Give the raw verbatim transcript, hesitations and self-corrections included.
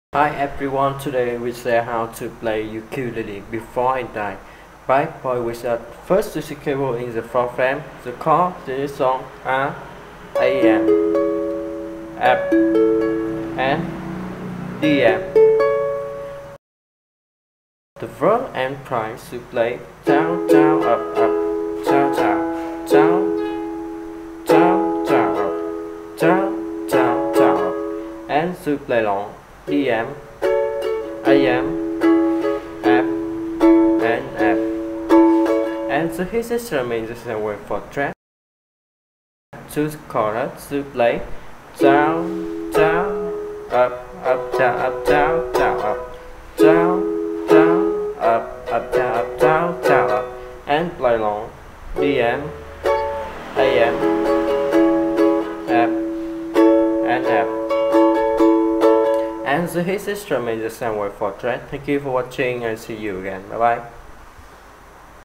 Hi everyone, today we share how to play ukulele before I die by BoyWithUke. First, the keyboard in the program. The chord this song are A M, F, and D M. The verb and price to play down, down, up, up, down, down, down, down, down, up, down, down, down, up, and to play long. D M, A M, F, and F. And so his instrument is the same way for track. Choose chorus to play down, down, up, up, down, up, down, down, up, down, down, up, up, down, up, down, down, up, and play long. D M, A M, F, and F. And so his instrument is the same way for track. Thank you for watching and see you again. Bye bye.